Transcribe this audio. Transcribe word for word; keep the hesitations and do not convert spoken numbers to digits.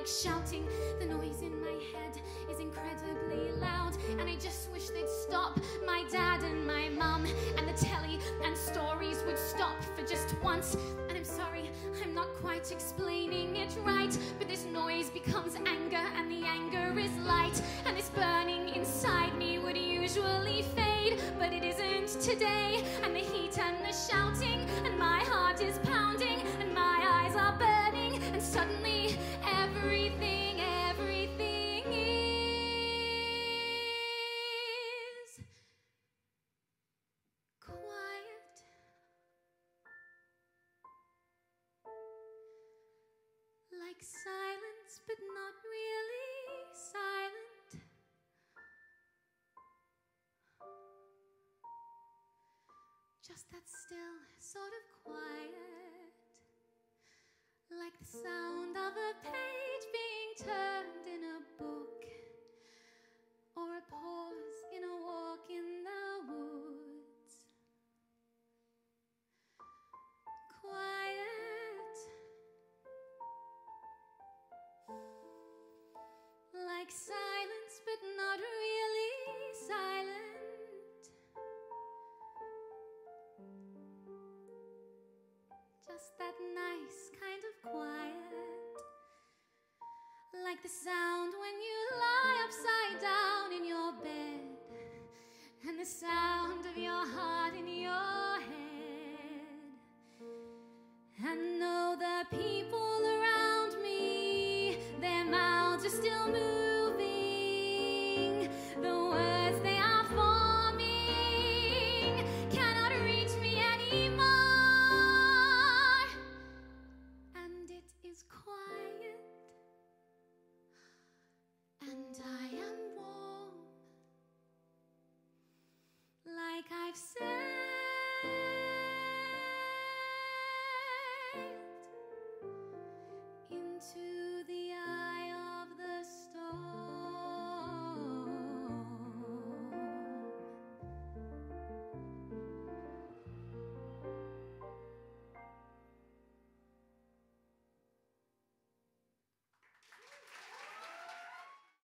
shouting. The noise in my head is incredibly loud, and I just wish they'd stop. My dad and my mum and the telly and stories would stop for just once. And I'm sorry, I'm not quite explaining it right, but this noise becomes anger, and the anger is light, and this burning inside me would usually fade, but it isn't today. And the heat and the shouting, and my heart is pounding, and my eyes are burning, and suddenly everything, everything is quiet. Like silence, but not really silent. Just that still sort of quiet, like the sound of a page being turned in a book, or a pause in a walk in the woods. Quiet, like silence, but not really silent. Just that nice kind of quiet, like the sound when you lie upside down in your bed, and the sound of your heart in your head. And know the people around me, their mouths are still moving, the words they are forming cannot reach me anymore. And it is quiet, and I am warm, like I've said